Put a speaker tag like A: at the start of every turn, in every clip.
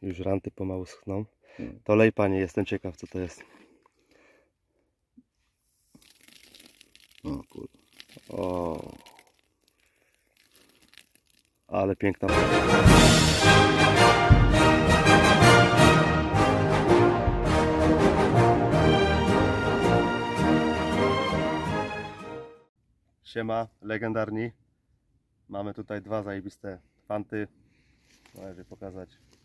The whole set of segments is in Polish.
A: Już ranty pomału schną. To lej, panie, jestem ciekaw, co to jest.
B: O kurde.
A: O, ale piękna. Siema, legendarni. Mamy tutaj dwa zajebiste fanty. Należy pokazać.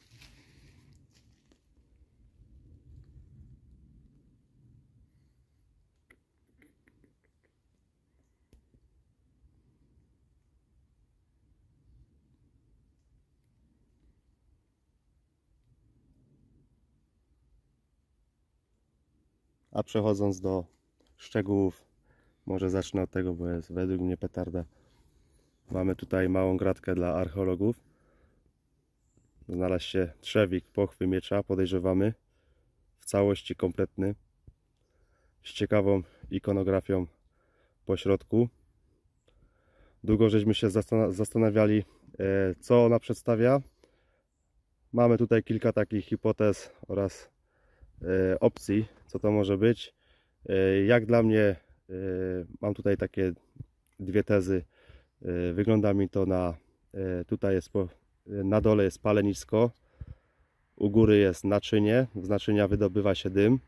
A: A przechodząc do szczegółów, może zacznę od tego, bo jest według mnie petarda. Mamy tutaj małą gratkę dla archeologów. Znalazł się trzewik pochwy miecza, podejrzewamy. W całości kompletny. Z ciekawą ikonografią po środku. Długo żeśmy się zastanawiali, co ona przedstawia. Mamy tutaj kilka takich hipotez oraz opcji, co to może być. Jak dla mnie, mam tutaj takie dwie tezy. Wygląda mi to na, tutaj jest na dole jest palenisko, u góry jest naczynie, z naczynia wydobywa się dym.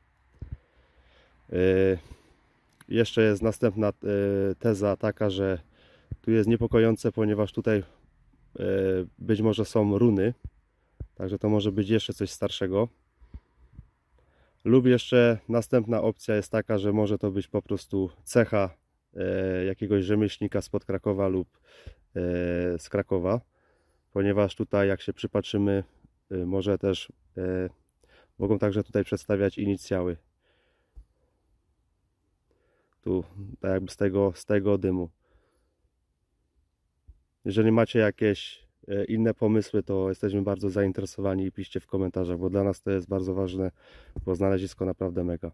A: Jeszcze jest następna teza taka, że tu jest niepokojące, ponieważ tutaj być może są runy, także to może być jeszcze coś starszego. Lub jeszcze następna opcja jest taka, że może to być po prostu cecha jakiegoś rzemieślnika spod Krakowa lub z Krakowa, ponieważ tutaj, jak się przypatrzymy, może też mogą także tutaj przedstawiać inicjały. Tu tak jakby z tego dymu. Jeżeli macie jakieś inne pomysły, to jesteśmy bardzo zainteresowani i piszcie w komentarzach, bo dla nas to jest bardzo ważne, bo znalezisko naprawdę mega.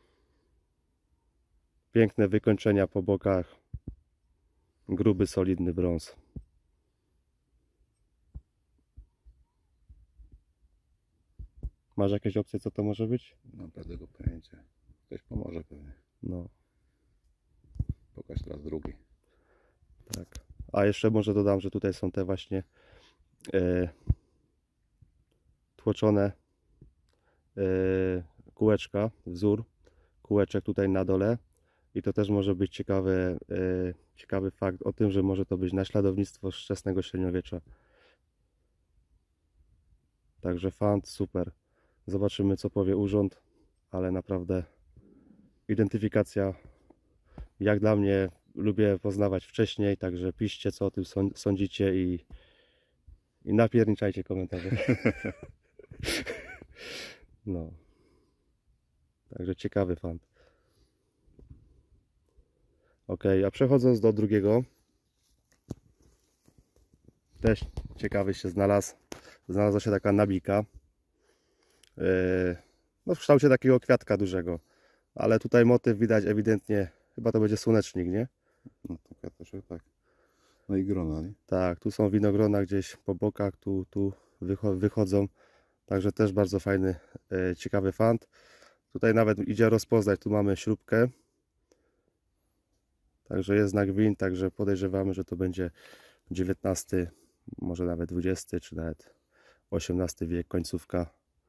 A: Piękne wykończenia po bokach, gruby, solidny brąz. Masz jakieś opcje, co to może być?
B: Mam pewnego pojęcia. Ktoś pomoże pewnie.
A: No,
B: Pokaż teraz drugi.
A: tak. A jeszcze może dodam, że tutaj są te właśnie tłoczone kółeczka, wzór kółeczek tutaj na dole. I to też może być ciekawy fakt o tym, że może to być naśladownictwo z wczesnego średniowiecza. Także fant, super. Zobaczymy, co powie urząd, ale naprawdę identyfikacja, jak dla mnie, lubię poznawać wcześniej, także piszcie, co o tym sądzicie i napierniczajcie komentarze. No. Także ciekawy fant. Ok, a przechodząc do drugiego, też ciekawy się znalazła się taka nabijka, no w kształcie takiego kwiatka dużego, ale tutaj motyw widać ewidentnie, chyba to będzie słonecznik, nie?
B: No to kwiateczek, tak. No i grona, nie?
A: Tak, tu są winogrona gdzieś po bokach, tu wychodzą, także też bardzo fajny, ciekawy fant. Tutaj nawet idzie rozpoznać, tu mamy śrubkę. Także jest znak win, także podejrzewamy, że to będzie XIX, może nawet XX, czy nawet XVIII wiek, końcówka.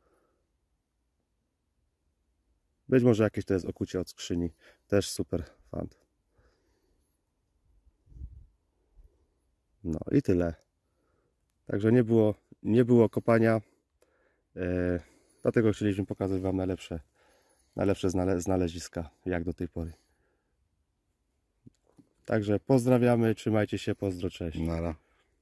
A: Być może jakieś to jest okucie od skrzyni. Też super fant. No i tyle. Także nie było kopania. Dlatego chcieliśmy pokazać Wam najlepsze znaleziska, jak do tej pory. Także pozdrawiamy, trzymajcie się, pozdro, cześć.
B: Nara.